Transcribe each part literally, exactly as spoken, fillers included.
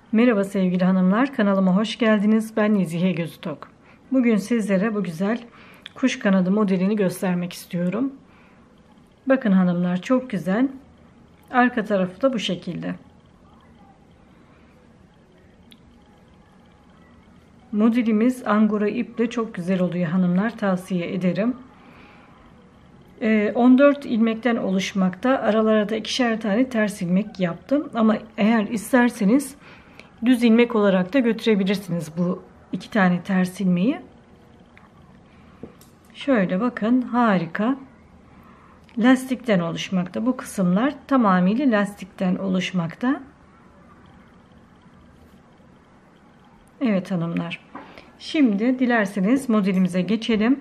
Merhaba sevgili hanımlar, kanalıma hoş geldiniz. Ben Nezihe Gözütok. Bugün sizlere bu güzel kuş kanadı modelini göstermek istiyorum. Bakın hanımlar, çok güzel. Arka tarafı da bu şekilde. Modelimiz angora iple çok güzel oluyor hanımlar, tavsiye ederim. on dört ilmekten oluşmakta. Aralara da ikişer tane ters ilmek yaptım. Ama eğer isterseniz düz ilmek olarak da götürebilirsiniz bu iki tane ters ilmeği. Şöyle bakın, harika. Lastikten oluşmakta. Bu kısımlar tamamıyla lastikten oluşmakta. Evet hanımlar. Şimdi dilerseniz modelimize geçelim.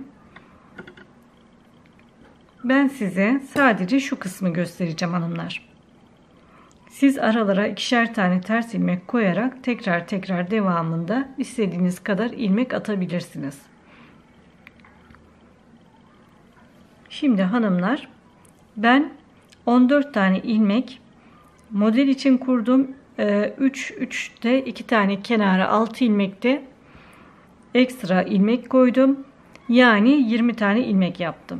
Ben size sadece şu kısmı göstereceğim hanımlar. Siz aralara ikişer tane ters ilmek koyarak tekrar tekrar devamında istediğiniz kadar ilmek atabilirsiniz. Şimdi hanımlar, ben on dört tane ilmek model için kurdum. üç üçte iki tane kenara altı ilmekte ekstra ilmek koydum. Yani yirmi tane ilmek yaptım.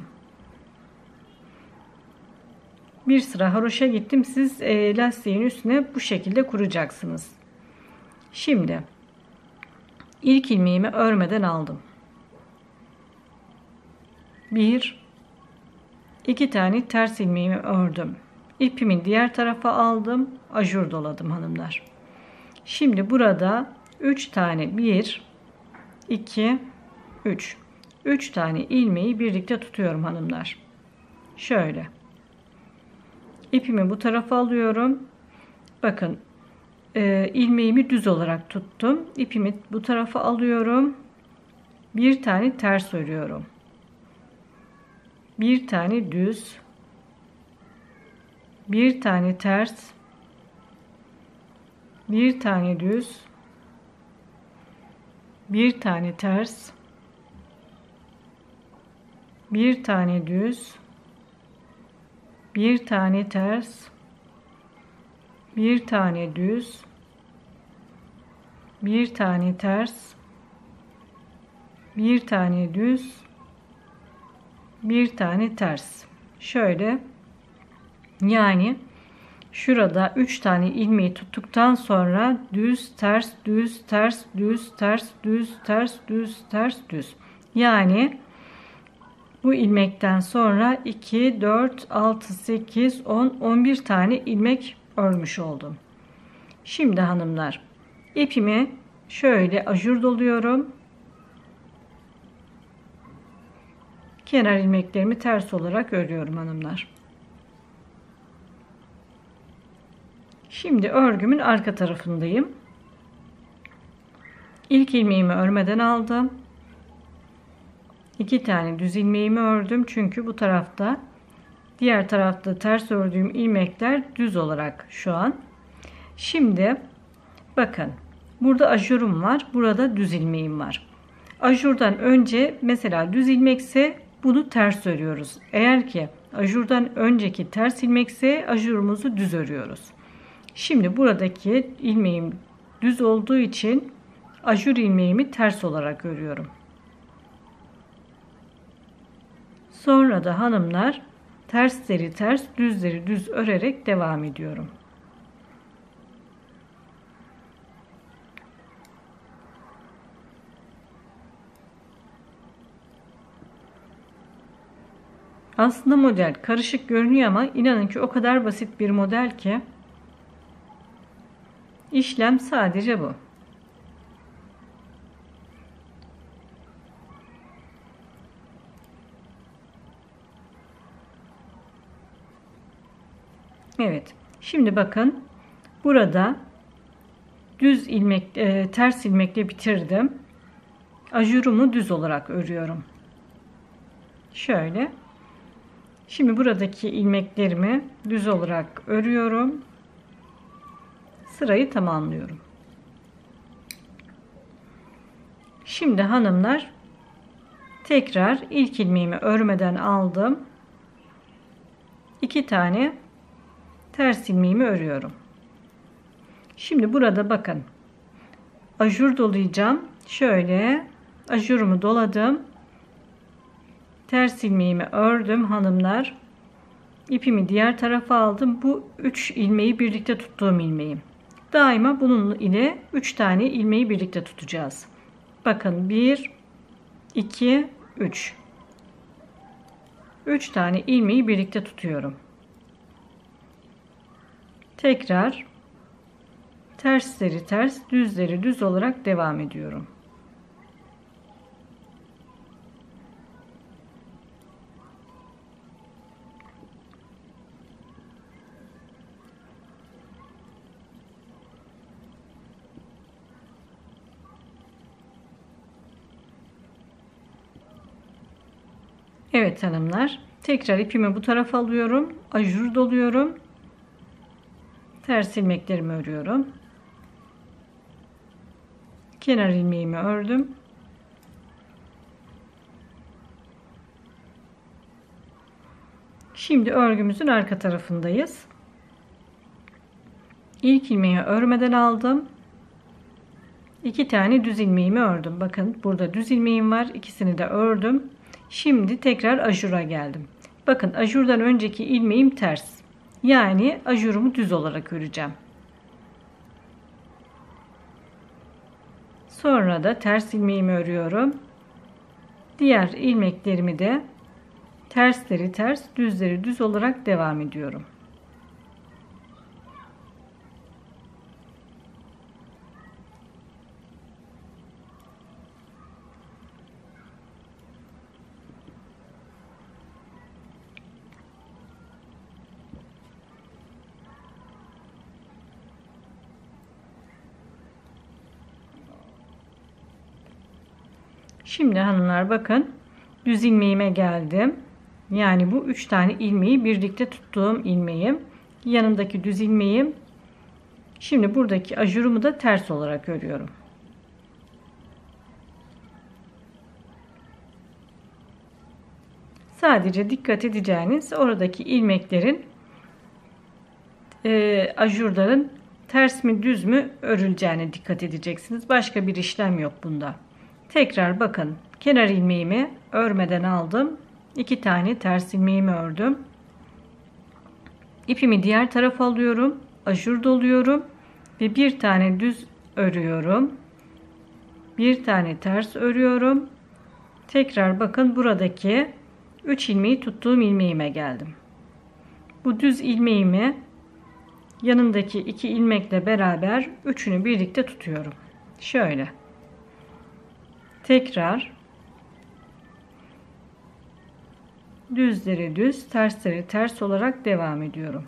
Bir sıra haroşa gittim. Siz e, lastiğin üstüne bu şekilde kuracaksınız. Şimdi ilk ilmeğimi örmeden aldım. Bir, iki tane ters ilmeğimi ördüm. İpimi diğer tarafa aldım. Ajur doladım hanımlar. Şimdi burada üç tane, bir, iki, üç. üç tane ilmeği birlikte tutuyorum hanımlar. Şöyle. İpimi bu tarafa alıyorum. Bakın, e, ilmeğimi düz olarak tuttum. İpimi bu tarafa alıyorum. Bir tane ters örüyorum. Bir tane düz. Bir tane ters. Bir tane düz. Bir tane ters. Bir tane düz. Bir tane ters, bir tane düz, bir tane ters, bir tane düz, bir tane ters. Şöyle, yani şurada üç tane ilmeği tuttuktan sonra düz, ters, düz, ters, düz, ters, düz, ters, düz, ters, düz. Yani bu ilmekten sonra iki, dört, altı, sekiz, on, on bir tane ilmek örmüş oldum. Şimdi hanımlar, ipimi şöyle ajur doluyorum. Kenar ilmeklerimi ters olarak örüyorum hanımlar. Şimdi örgümün arka tarafındayım. İlk ilmeğimi örmeden aldım. İki tane düz ilmeğimi ördüm. Çünkü bu tarafta, diğer tarafta ters ördüğüm ilmekler düz olarak şu an. Şimdi bakın, burada ajurum var. Burada düz ilmeğim var. Ajurdan önce mesela düz ilmekse bunu ters örüyoruz. Eğer ki ajurdan önceki ters ilmekse ajurumuzu düz örüyoruz. Şimdi buradaki ilmeğim düz olduğu için ajur ilmeğimi ters olarak örüyorum. Sonra da hanımlar, tersleri ters, düzleri düz örerek devam ediyorum. Aslında model karışık görünüyor ama inanın ki o kadar basit bir model ki işlem sadece bu. Evet. Şimdi bakın, burada düz ilmek, e, ters ilmekle bitirdim. Ajurumu düz olarak örüyorum. Şöyle. Şimdi buradaki ilmeklerimi düz olarak örüyorum. Sırayı tamamlıyorum. Şimdi hanımlar, tekrar ilk ilmeğimi örmeden aldım. İki tane ters ilmeğimi örüyorum. Şimdi burada bakın, ajur dolayacağım. Şöyle ajurumu doladım. Ters ilmeğimi ördüm hanımlar. İpimi diğer tarafa aldım. Bu üç ilmeği birlikte tuttuğum ilmeğim. Daima bunun ile üç tane ilmeği birlikte tutacağız. Bakın bir, iki, üç. üç tane ilmeği birlikte tutuyorum. Tekrar tersleri ters, düzleri düz olarak devam ediyorum. Evet hanımlar, tekrar ipimi bu tarafa alıyorum, ajur doluyorum, ters ilmeklerimi örüyorum, kenar ilmeğimi ördüm, şimdi örgümüzün arka tarafındayız. İlk ilmeği örmeden aldım, iki tane düz ilmeğimi ördüm. Bakın burada düz ilmeğim var, ikisini de ördüm. Şimdi tekrar ajura geldim. Bakın ajurdan önceki ilmeğim ters. Yani ajurumu düz olarak öreceğim. Sonra da ters ilmeğimi örüyorum. Diğer ilmeklerimi de tersleri ters, düzleri düz olarak devam ediyorum. Şimdi hanımlar bakın düz ilmeğime geldim. Yani bu üç tane ilmeği birlikte tuttuğum ilmeğim. Yanındaki düz ilmeğim. Şimdi buradaki ajurumu da ters olarak örüyorum. Sadece dikkat edeceğiniz oradaki ilmeklerin e, ajurların ters mi düz mü örüleceğine dikkat edeceksiniz. Başka bir işlem yok bunda. Tekrar bakın kenar ilmeğimi örmeden aldım. iki tane ters ilmeğimi ördüm. İpimi diğer tarafa alıyorum. Ajur doluyorum ve bir tane düz örüyorum. Bir tane ters örüyorum. Tekrar bakın buradaki üç ilmeği tuttuğum ilmeğime geldim. Bu düz ilmeğimi yanındaki iki ilmekle beraber üçünü birlikte tutuyorum. Şöyle. Tekrar düzleri düz, tersleri ters olarak devam ediyorum.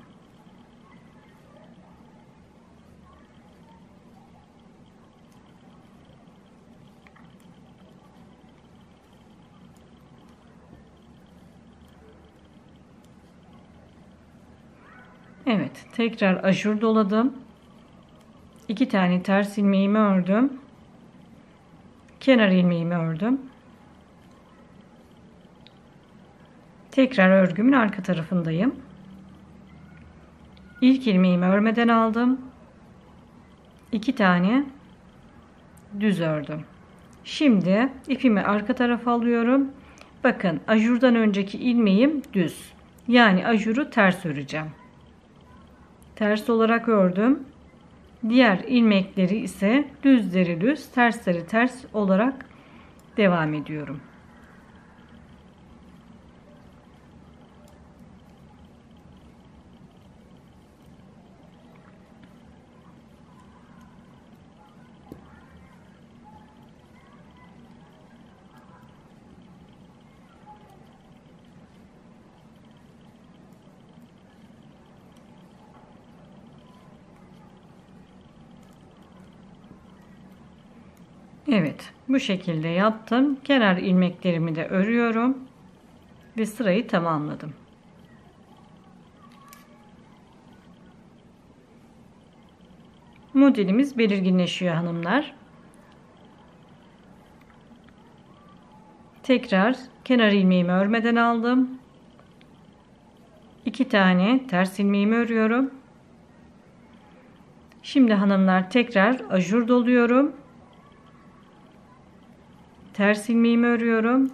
Evet, tekrar ajur doladım. iki tane ters ilmeğimi ördüm. Kenar ilmeğimi ördüm. Tekrar örgümün arka tarafındayım. İlk ilmeğimi örmeden aldım. iki tane düz ördüm. Şimdi ipimi arka tarafa alıyorum. Bakın ajurdan önceki ilmeğim düz. Yani ajuru ters öreceğim. Ters olarak ördüm. Diğer ilmekleri ise düzleri düz, tersleri ters olarak devam ediyorum. Evet, bu şekilde yaptım. Kenar ilmeklerimi de örüyorum ve sırayı tamamladım. Modelimiz belirginleşiyor hanımlar. Tekrar kenar ilmeğimi örmeden aldım. iki tane ters ilmeğimi örüyorum. Şimdi hanımlar tekrar ajur doluyorum. ters ilmeğimi örüyorum,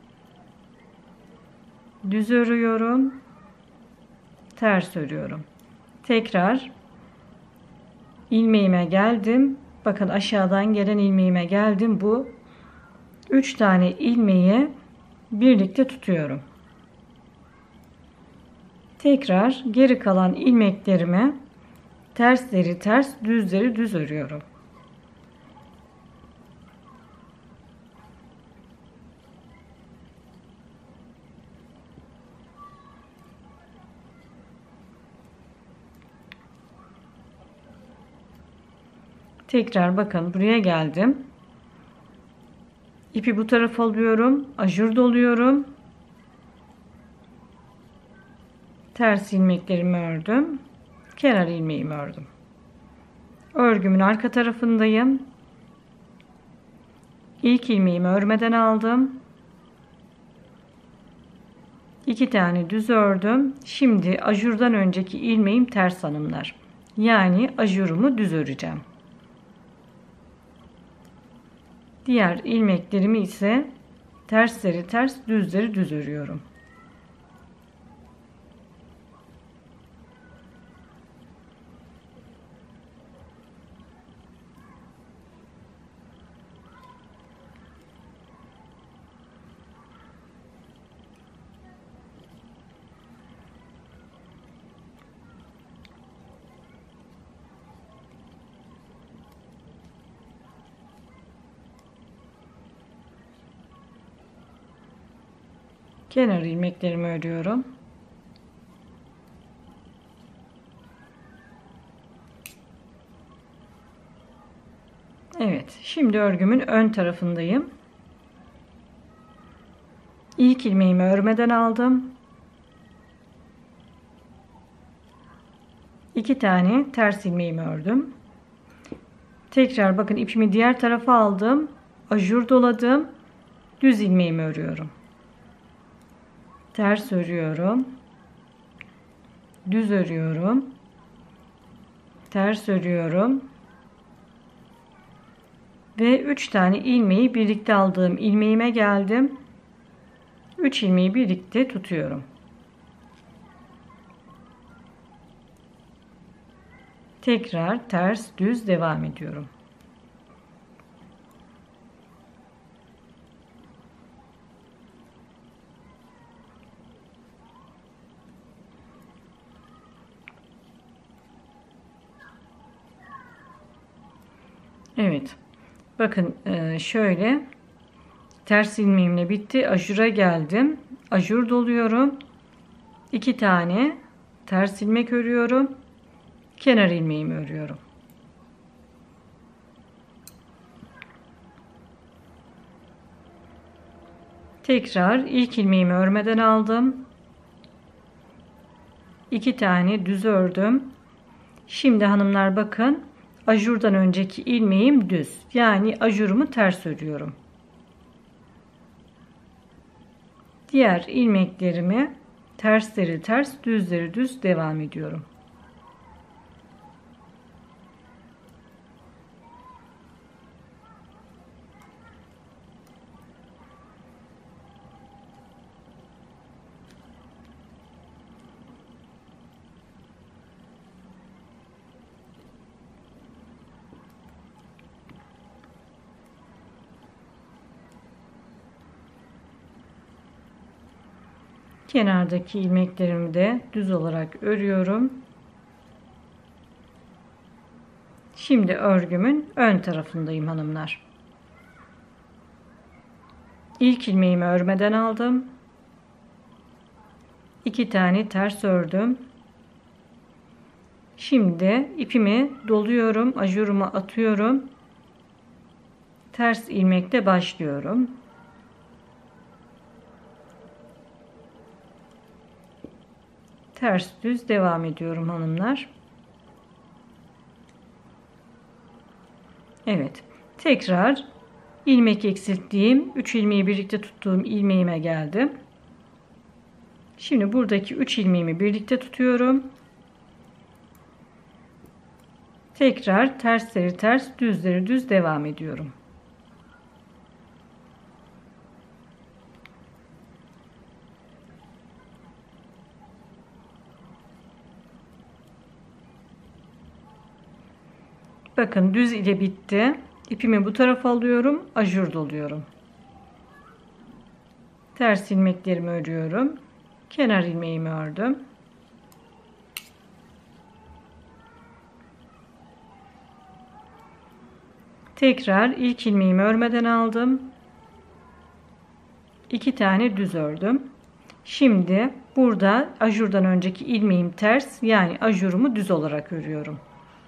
düz örüyorum, ters örüyorum. Tekrar ilmeğime geldim. Bakın aşağıdan gelen ilmeğime geldim. Bu üç tane ilmeği birlikte tutuyorum. Tekrar geri kalan ilmeklerimi tersleri ters, düzleri düz örüyorum. Tekrar bakın buraya geldim. İpi bu tarafa alıyorum. Ajur doluyorum. Ters ilmeklerimi ördüm. Kenar ilmeğimi ördüm. Örgümün arka tarafındayım. İlk ilmeğimi örmeden aldım. İki tane düz ördüm. Şimdi ajurdan önceki ilmeğim ters hanımlar. Yani ajurumu düz öreceğim. Diğer ilmeklerimi ise tersleri ters, düzleri düz örüyorum. Kenar ilmeklerimi örüyorum. Evet, şimdi örgümün ön tarafındayım. İlk ilmeğimi örmeden aldım. İki tane ters ilmeğimi ördüm. Tekrar bakın ipimi diğer tarafa aldım. Ajur doladım. Düz ilmeğimi örüyorum. Ters örüyorum. Düz örüyorum. Ters örüyorum. Ve üç tane ilmeği birlikte aldığım ilmeğime geldim. üç ilmeği birlikte tutuyorum. Tekrar ters düz devam ediyorum. Evet. Bakın şöyle ters ilmeğimle bitti. Ajura geldim. Ajur doluyorum. iki tane ters ilmek örüyorum. Kenar ilmeğimi örüyorum. Tekrar ilk ilmeğimi örmeden aldım. iki tane düz ördüm. Şimdi hanımlar bakın. Ajurdan önceki ilmeğim düz. Yani ajurumu ters örüyorum. Diğer ilmeklerimi tersleri ters, düzleri düz devam ediyorum. Kenardaki ilmeklerimi de düz olarak örüyorum. Şimdi örgümün ön tarafındayım hanımlar. İlk ilmeğimi örmeden aldım. iki tane ters ördüm. Şimdi ipimi doluyorum, ajurumu atıyorum. Ters ilmekle başlıyorum. Ters düz devam ediyorum hanımlar. Evet. Tekrar ilmek eksilttiğim üç ilmeği birlikte tuttuğum ilmeğime geldim. Şimdi buradaki üç ilmeğimi birlikte tutuyorum. Tekrar tersleri ters, düzleri düz devam ediyorum. Bakın düz ile bitti. İpimi bu tarafa alıyorum. Ajur doluyorum. Ters ilmeklerimi örüyorum. Kenar ilmeğimi ördüm. Tekrar ilk ilmeğimi örmeden aldım. iki tane düz ördüm. Şimdi burada ajurdan önceki ilmeğim ters, yani ajurumu düz olarak örüyorum.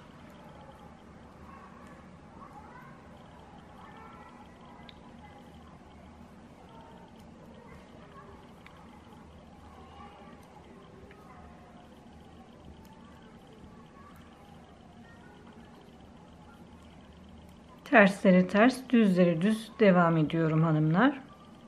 Tersleri ters, düzleri düz devam ediyorum hanımlar.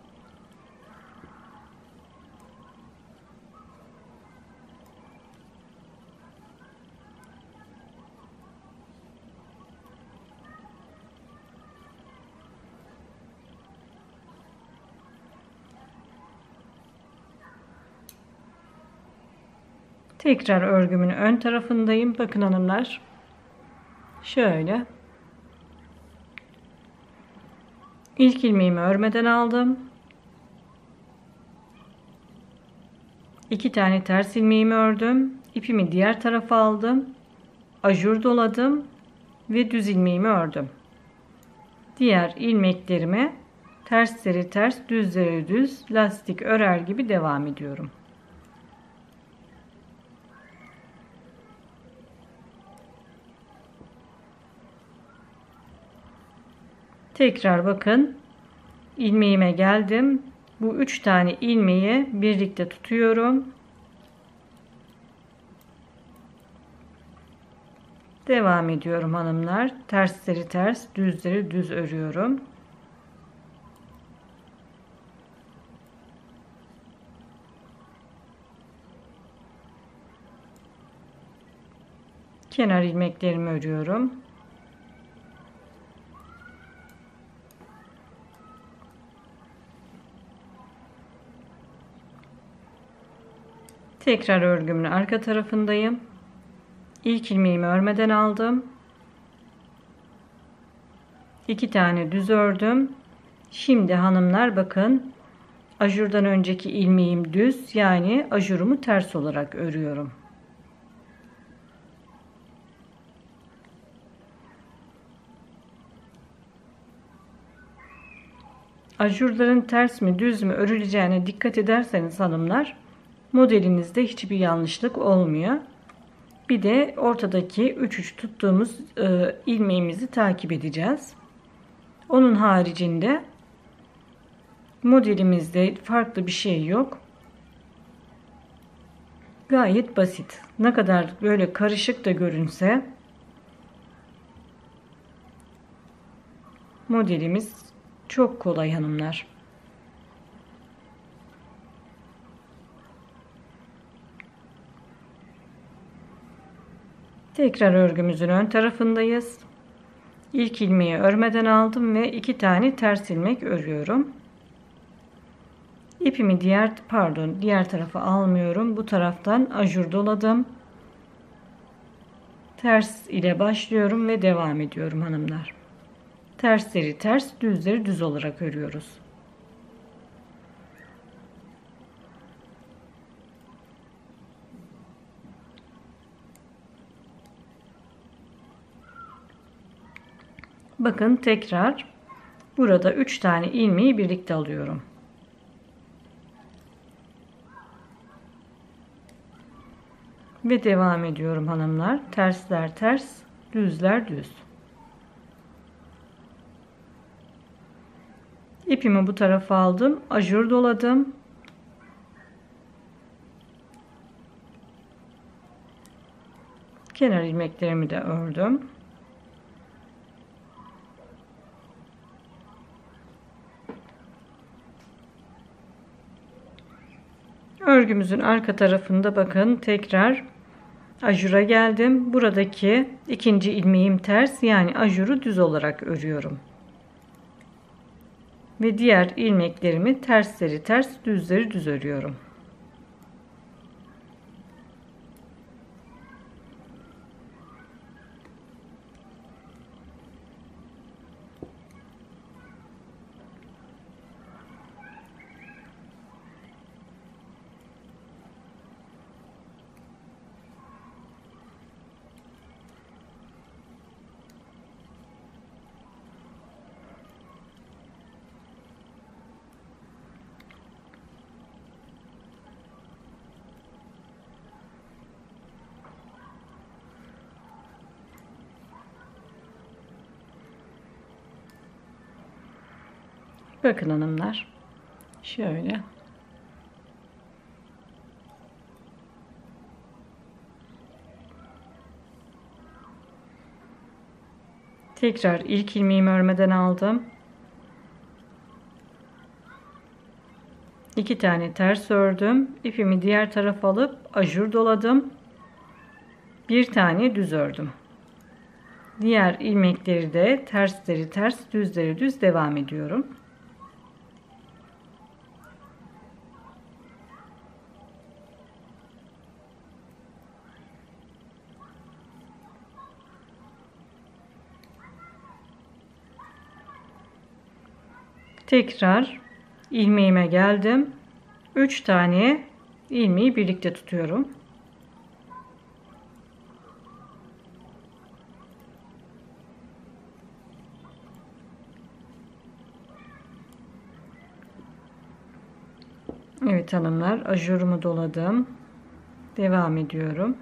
Tekrar örgümün ön tarafındayım. Bakın hanımlar. Şöyle. İlk ilmeğimi örmeden aldım. iki tane ters ilmeğimi ördüm. İpimi diğer tarafa aldım. Ajur doladım ve düz ilmeğimi ördüm. Diğer ilmeklerimi tersleri ters, düzleri düz, lastik örer gibi devam ediyorum. Tekrar bakın, ilmeğime geldim. Bu üç tane ilmeği birlikte tutuyorum. Devam ediyorum hanımlar. Tersleri ters, düzleri düz örüyorum. Kenar ilmeklerimi örüyorum. Tekrar örgümün arka tarafındayım. İlk ilmeğimi örmeden aldım. iki tane düz ördüm. Şimdi hanımlar bakın, ajurdan önceki ilmeğim düz, yani ajurumu ters olarak örüyorum. Ajurların ters mi düz mü örüleceğine dikkat ederseniz hanımlar, modelinizde hiçbir yanlışlık olmuyor. Bir de ortadaki üç üç tuttuğumuz e, ilmeğimizi takip edeceğiz. Onun haricinde modelimizde farklı bir şey yok. Gayet basit. Ne kadar böyle karışık da görünse modelimiz çok kolay hanımlar. Tekrar örgümüzün ön tarafındayız. İlk ilmeği örmeden aldım ve iki tane ters ilmek örüyorum. İpimi diğer pardon diğer tarafa almıyorum. Bu taraftan ajur doladım. Ters ile başlıyorum ve devam ediyorum hanımlar. Tersleri ters, düzleri düz olarak örüyoruz. Bakın tekrar burada üç tane ilmeği birlikte alıyorum. Ve devam ediyorum hanımlar. Tersler ters, düzler düz. İpimi bu tarafa aldım. Ajur doladım. Kenar ilmeklerimi de ördüm. Örgümüzün arka tarafında bakın tekrar ajura geldim. Buradaki ikinci ilmeğim ters, yani ajuru düz olarak örüyorum. Ve diğer ilmeklerimi tersleri ters, düzleri düz örüyorum. Bakın hanımlar. Şöyle. Tekrar ilk ilmeğimi örmeden aldım. İki tane ters ördüm. İpimi diğer tarafa alıp ajur doladım. Bir tane düz ördüm. Diğer ilmekleri de tersleri ters, düzleri düz devam ediyorum. Tekrar ilmeğime geldim. üç tane ilmeği birlikte tutuyorum. Evet hanımlar, ajurumu doladım. Devam ediyorum.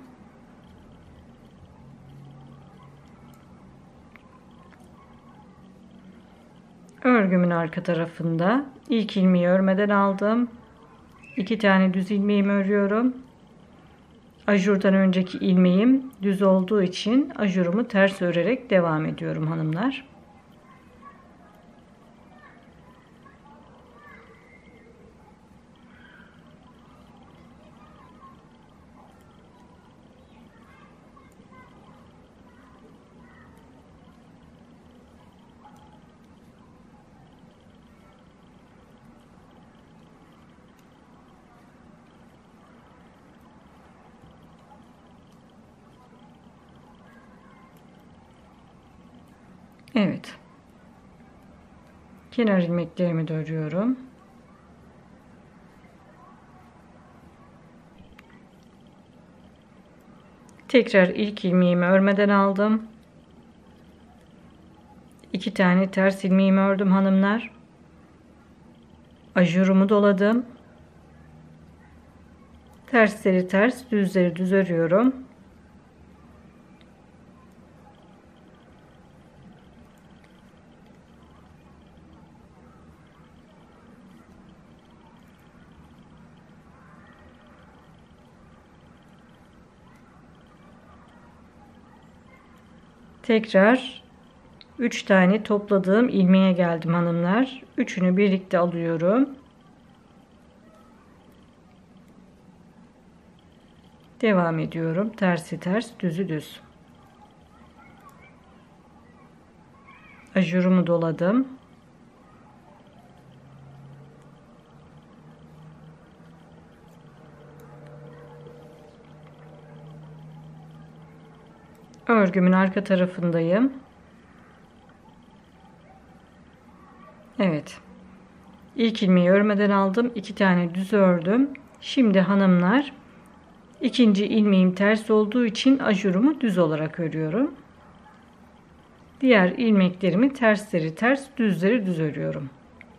Örgümün arka tarafında ilk ilmeği örmeden aldım. iki tane düz ilmeğimi örüyorum. Ajurdan önceki ilmeğim düz olduğu için ajurumu ters örerek devam ediyorum hanımlar. Evet. Kenar ilmeklerimi de örüyorum. Tekrar ilk ilmeğimi örmeden aldım. iki tane ters ilmeğimi ördüm hanımlar. Ajurumu doladım. Tersleri ters, düzleri düz örüyorum. Tekrar üç tane topladığım ilmeğe geldim hanımlar. Üçünü birlikte alıyorum. Devam ediyorum. Tersi ters, düzü düz. Ajurumu doladım. Örgümün arka tarafındayım. Evet. İlk ilmeği örmeden aldım. iki tane düz ördüm. Şimdi hanımlar, ikinci ilmeğim ters olduğu için ajurumu düz olarak örüyorum. Diğer ilmeklerimi tersleri ters, düzleri düz örüyorum.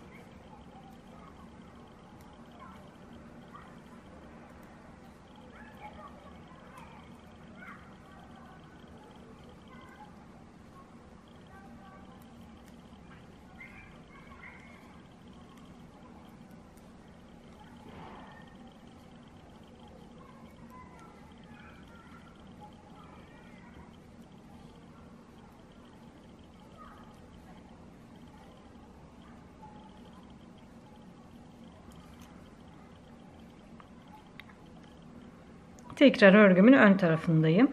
Tekrar örgümün ön tarafındayım.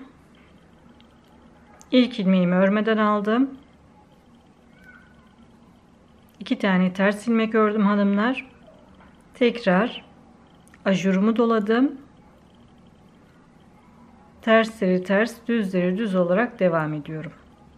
İlk ilmeğimi örmeden aldım. iki tane ters ilmek ördüm hanımlar. Tekrar ajurumu doladım. Tersleri ters, düzleri düz olarak devam ediyorum.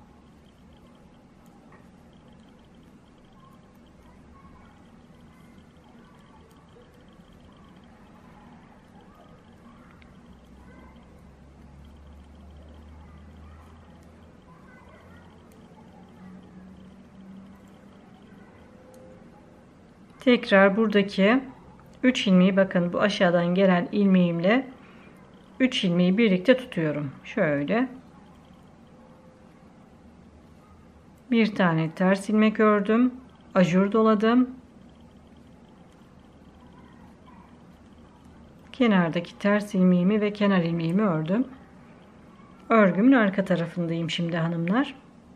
Tekrar buradaki üç ilmeği, bakın bu aşağıdan gelen ilmeğimle üç ilmeği birlikte tutuyorum. Şöyle bir tane ters ilmek ördüm, ajur doladım, kenardaki ters ilmeğimi ve kenar ilmeğimi ördüm. Örgümün arka tarafındayım şimdi hanımlar.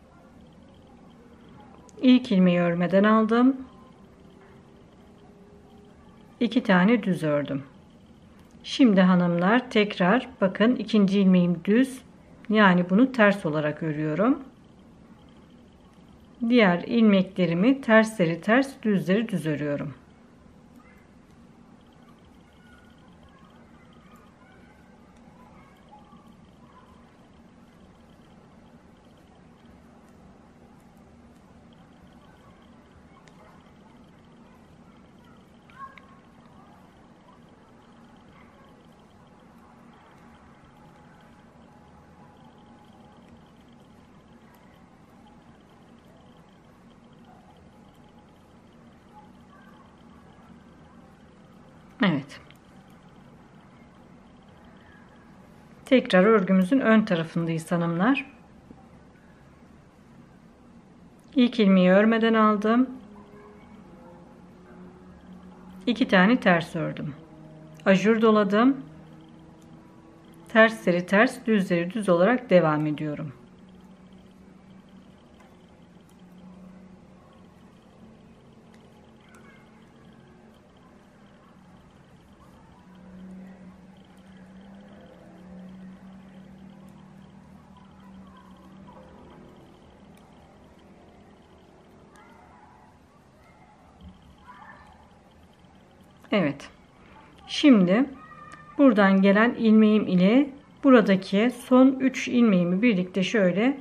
İlk ilmeği örmeden aldım. iki tane düz ördüm. Şimdi hanımlar tekrar bakın, ikinci ilmeğim düz, yani bunu ters olarak örüyorum. Diğer ilmeklerimi tersleri ters, düzleri düz örüyorum. Evet. Tekrar örgümüzün ön tarafındayız hanımlar. İlk ilmeği örmeden aldım. iki tane ters ördüm. Ajur doladım. Tersleri ters, düzleri düz olarak devam ediyorum. Evet. Şimdi buradan gelen ilmeğim ile buradaki son üç ilmeğimi birlikte şöyle,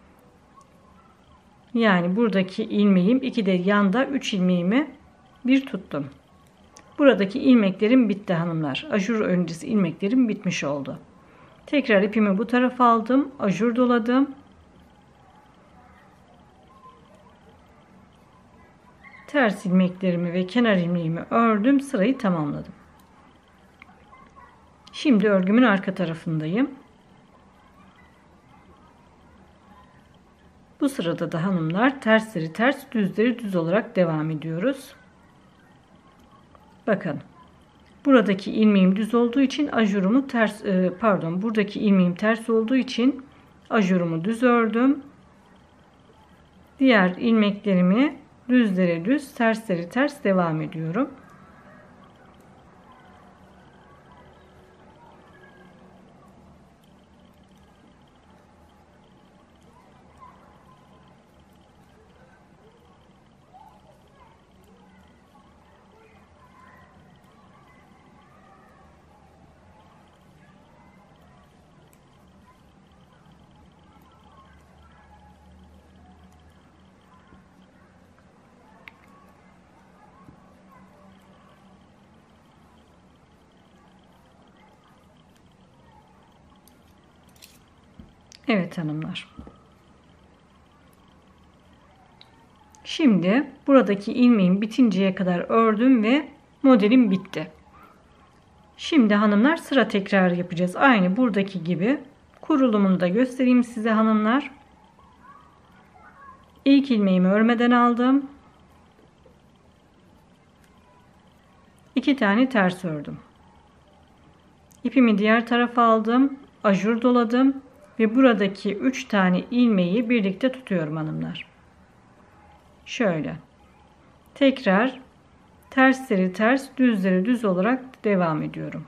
yani buradaki ilmeğim iki de yanda üç ilmeğimi bir tuttum. Buradaki ilmeklerim bitti hanımlar. Ajur öncesi ilmeklerim bitmiş oldu. Tekrar ipimi bu tarafa aldım. Ajur doladım. Ters ilmeklerimi ve kenar ilmeğimi ördüm. Sırayı tamamladım. Şimdi örgümün arka tarafındayım. Bu sırada da hanımlar tersleri ters, düzleri düz olarak devam ediyoruz. Bakın. Buradaki ilmeğim düz olduğu için ajurumu ters, pardon, buradaki ilmeğim ters olduğu için ajurumu düz ördüm. Diğer ilmeklerimi düzlere düz, tersleri ters devam ediyorum. Evet hanımlar. Şimdi buradaki ilmeğim bitinceye kadar ördüm ve modelim bitti. Şimdi hanımlar sıra tekrar yapacağız. Aynı buradaki gibi. Kurulumunu da göstereyim size hanımlar. İlk ilmeğimi örmeden aldım. iki tane ters ördüm. İpimi diğer tarafa aldım. Ajur doladım. Ve buradaki üç tane ilmeği birlikte tutuyorum hanımlar. Şöyle. Tekrar tersleri ters, düzleri düz olarak devam ediyorum.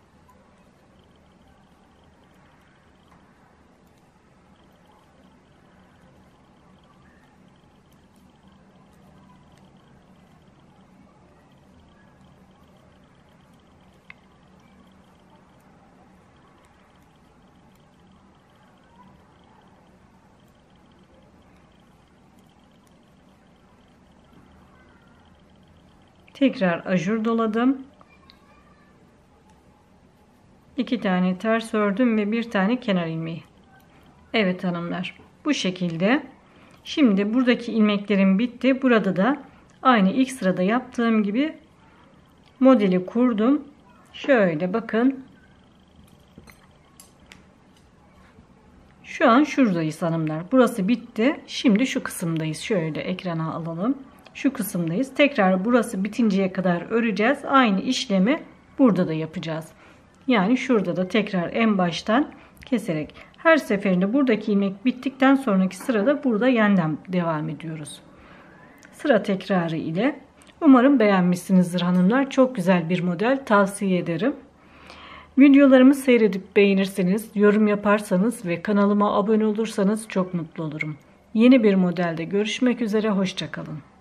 Tekrar ajur doladım. iki tane ters ördüm ve bir tane kenar ilmeği. Evet hanımlar, bu şekilde. Şimdi buradaki ilmeklerim bitti. Burada da aynı ilk sırada yaptığım gibi modeli kurdum. Şöyle bakın. Şu an şuradayız hanımlar. Burası bitti. Şimdi şu kısımdayız. Şöyle ekrana alalım. Şu kısımdayız. Tekrar burası bitinceye kadar öreceğiz. Aynı işlemi burada da yapacağız. Yani şurada da tekrar en baştan keserek her seferinde buradaki ilmek bittikten sonraki sırada burada yeniden devam ediyoruz. Sıra tekrarı ile. Umarım beğenmişsinizdir hanımlar. Çok güzel bir model, tavsiye ederim. Videolarımı seyredip beğenirseniz, yorum yaparsanız ve kanalıma abone olursanız çok mutlu olurum. Yeni bir modelde görüşmek üzere, hoşça kalın.